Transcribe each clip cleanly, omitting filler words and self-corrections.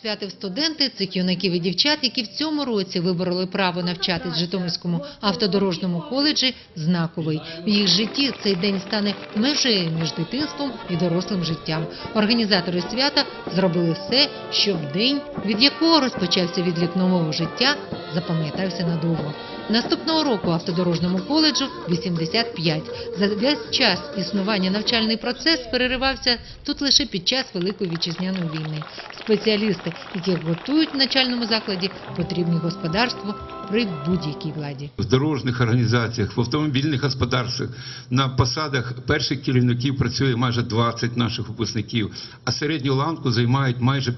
посвятив студенти – цих юнаків і дівчат, які в цьому році вибороли право навчатись в Житомирському автодорожньому коледжі, знаковий. В їх житті цей день стане межею між дитинством і дорослим життям. Організатори свята зробили все, щоб день, від якого розпочався відлік нового життя, запам'ятався надовго. Наступного року автодорожньому коледжу 85. За весь час існування навчальний процес переривався тут лише під час Великої Вітчизняної війни. Спеціалісти, яких готують в навчальному закладі, потрібні господарству при будь-якій владі. В дорожніх організаціях, в автомобільних господарствах, на посадах перших керівників працює майже 20 наших випускників, а середню ланку займають майже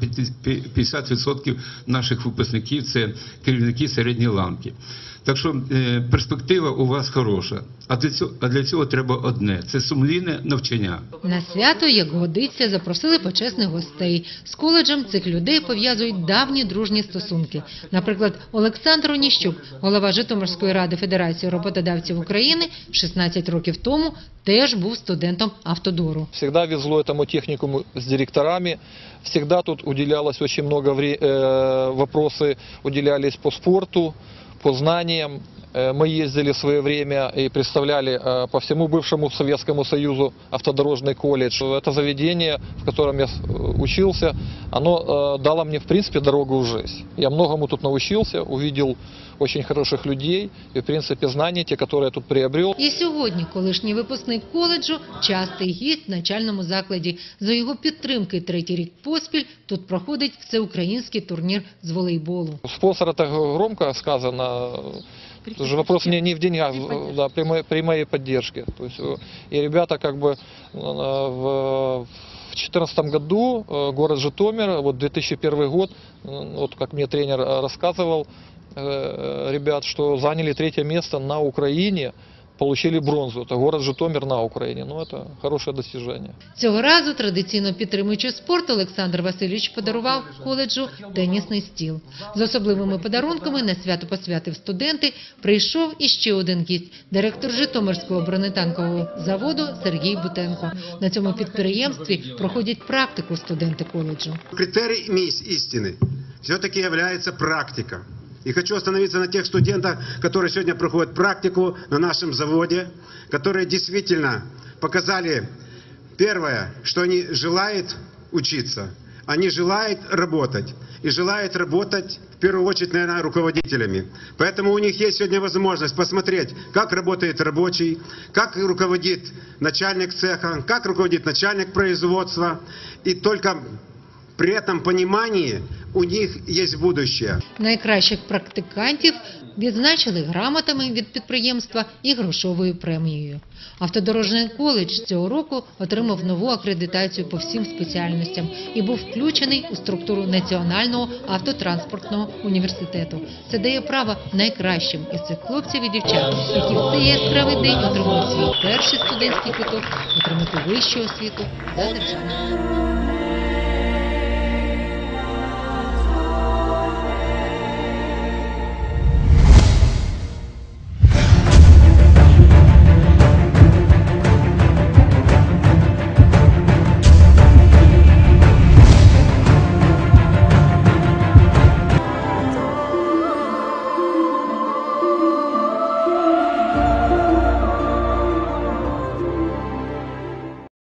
50% наших випускників – це керівники середньої ланки. Так що перспектива у вас хороша, а для цього треба одне – це сумлінне навчання. На свято, як годиться, запросили почесних гостей. З коледжем цих людей пов'язують давні дружні стосунки. Наприклад, Олександр Оніщук, голова Житомирської ради Федерації роботодавців України, 16 років тому теж був студентом автодору. Всегда везло этому техникуму с директорами, всегда тут уделялось очень много вопросы уделялись по спорту, по знаниям. Мы ездили в свое время и представляли по всему бывшему Советскому Союзу автодорожный колледж. Это заведение, в котором я учился, оно дало мне в принципе дорогу в жизнь. Я многому тут научился, увидел очень хороших людей и в принципе знания, те, которые я тут приобрел. І сьогодні колишній випускник коледжу – частий гість в навчальному закладі. За його підтримки третій рік поспіль тут проходить всеукраїнський турнір з волейболу. Спонсор – это громко сказано. Тоже вопрос не в деньгах, да, при моей поддержке. То есть, и ребята как бы в 2014 году город Житомир, вот 2001 год, вот как мне тренер рассказывал, ребят, что заняли 3-е место на Украине, получили бронзу. Это город Житомир на Украине. Ну, это хорошее достижение. Цього разу, традиційно підтримуючи спорт, Олександр Васильович подарував коледжу тенісний стіл. З особливими подарунками на свято посвятив студенти прийшов іще один гість – директор Житомирського бронетанкового заводу Сергій Бутенко. На цьому підприємстві проходять практику студенти коледжу. Критерий истины все-таки является практика. И хочу остановиться на тех студентах, которые сегодня проходят практику на нашем заводе, которые действительно показали, первое, что они желают учиться, они желают работать. И желают работать, в первую очередь, наверное, руководителями. Поэтому у них есть сегодня возможность посмотреть, как работает рабочий, как руководит начальник цеха, как руководит начальник производства. И только при этом понимании у них є будущее. Найкращих практикантів відзначили грамотами від підприємства і грошовою премією. Автодорожний коледж цього року отримав нову акредитацію по всім спеціальностям і був включений у структуру Національного автотранспортного університету. Це дає право найкращим із цих хлопців і дівчат, які в цей яскравий день отримують свій перший студентський квиток, отримати вищу освіту за державою.